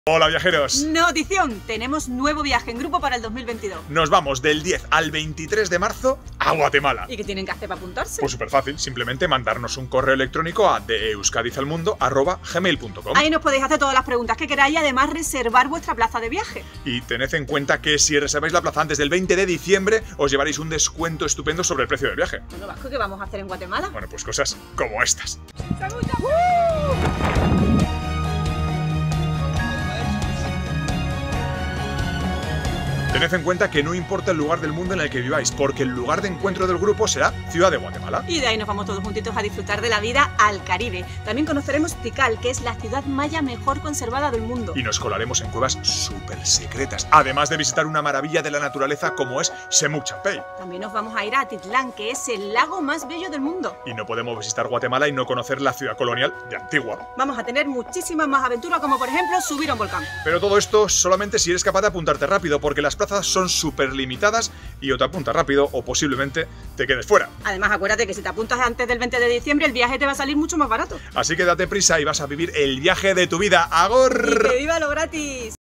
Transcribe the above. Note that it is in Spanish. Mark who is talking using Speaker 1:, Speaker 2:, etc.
Speaker 1: Hola viajeros.
Speaker 2: Notición, tenemos nuevo viaje en grupo para el 2022.
Speaker 1: Nos vamos del 10 al 23 de marzo a Guatemala.
Speaker 2: ¿Y qué tienen que hacer para apuntarse?
Speaker 1: Pues súper fácil, simplemente mandarnos un correo electrónico a deeuskadizalmundo@gmail.com.
Speaker 2: Ahí nos podéis hacer todas las preguntas que queráis y además reservar vuestra plaza de viaje.
Speaker 1: Y tened en cuenta que si reserváis la plaza antes del 20 de diciembre os llevaréis un descuento estupendo sobre el precio del viaje.
Speaker 2: Bueno, Vasco, ¿qué vamos a hacer en Guatemala?
Speaker 1: Bueno, pues cosas como estas. Tened en cuenta que no importa el lugar del mundo en el que viváis, porque el lugar de encuentro del grupo será Ciudad de Guatemala.
Speaker 2: Y de ahí nos vamos todos juntitos a disfrutar de la vida al Caribe. También conoceremos Tikal, que es la ciudad maya mejor conservada del mundo.
Speaker 1: Y nos colaremos en cuevas súper secretas, además de visitar una maravilla de la naturaleza como es Semuc Champey.
Speaker 2: También nos vamos a ir a Atitlán, que es el lago más bello del mundo.
Speaker 1: Y no podemos visitar Guatemala y no conocer la ciudad colonial de Antigua.
Speaker 2: Vamos a tener muchísimas más aventuras, como por ejemplo subir a un volcán.
Speaker 1: Pero todo esto solamente si eres capaz de apuntarte rápido, porque las plazas son súper limitadas y o te apuntas rápido o posiblemente te quedes fuera.
Speaker 2: Además, acuérdate que si te apuntas antes del 20 de diciembre, el viaje te va a salir mucho más barato.
Speaker 1: Así que date prisa y vas a vivir el viaje de tu vida. ¡Agor!
Speaker 2: ¡Y que viva lo gratis!